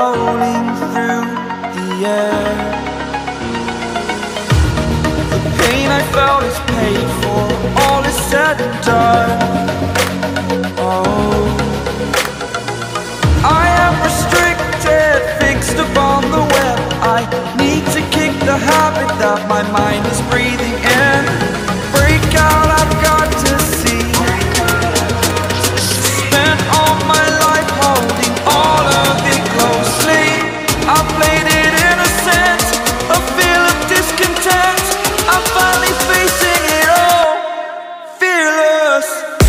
rolling through the air. The pain I felt is paid for, all is said and done. Oh, I am restricted, fixed upon the web. I need to kick the habit that my mind is breathing in. Break out, I've got to see. Spent all my life holding all of it closely. I played it innocent, a feel of discontent. I'm finally facing it all, fearless.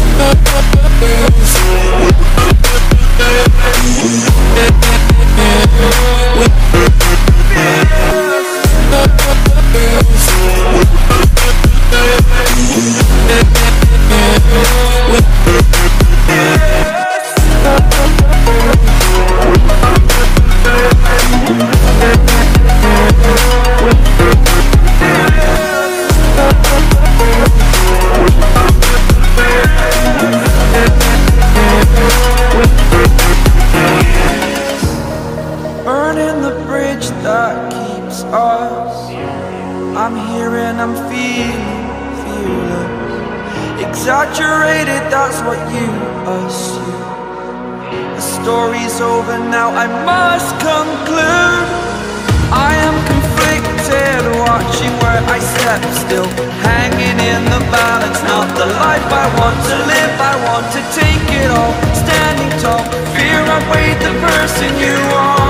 Burning the bridge that keeps us. I'm here and I'm feeling fearless. Exaggerated, that's what you assume. The story's over now, I must conclude. I am conflicted, watching where I step still, hanging in the balance. Not the life I want to live, I want to take it all. Standing tall, fear I weighed the person you are.